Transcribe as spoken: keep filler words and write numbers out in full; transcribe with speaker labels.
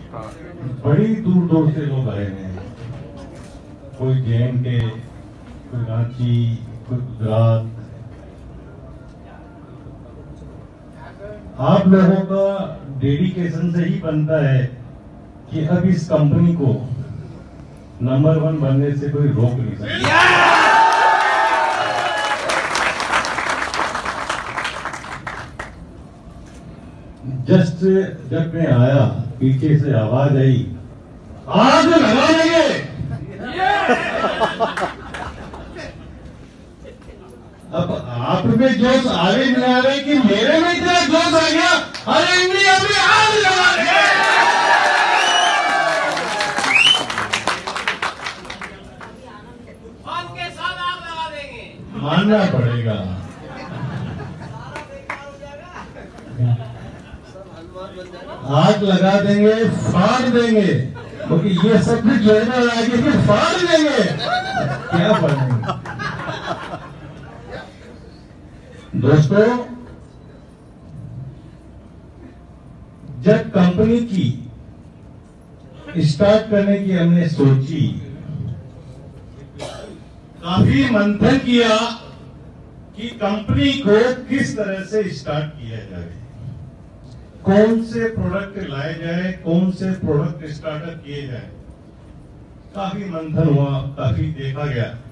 Speaker 1: बड़ी दूर दूर से लोग आए हैं, कोई जे एंड के, कोई रांची, कोई गुजरात। आप लोगों का डेडिकेशन से ही बनता है कि अब इस कंपनी को नंबर वन बनने से कोई रोक नहीं सकता। जस्ट जब मैं आया, पीछे से आवाज आई, आज लगा देंगे। अब आप में जोश आगे नहीं आ रहे कि मेरे में इतना जोश आ गया, अरे इंडिया में आज लगा देंगे।
Speaker 2: आपके साथ आग लगा देंगे,
Speaker 1: मानना पड़ेगा। आग लगा देंगे, फाड़ देंगे, क्योंकि ये सब भी ट्रेनर आगे कि फाड़ देंगे, क्या बनेंगे। दोस्तों, जब कंपनी की स्टार्ट करने की हमने सोची, काफी मंथन किया कि कंपनी को किस तरह से स्टार्ट किया जाए, कौन से प्रोडक्ट लाए जाए, कौन से प्रोडक्ट स्टार्टअप किए जाए। काफी मंथन हुआ, काफी देखा गया।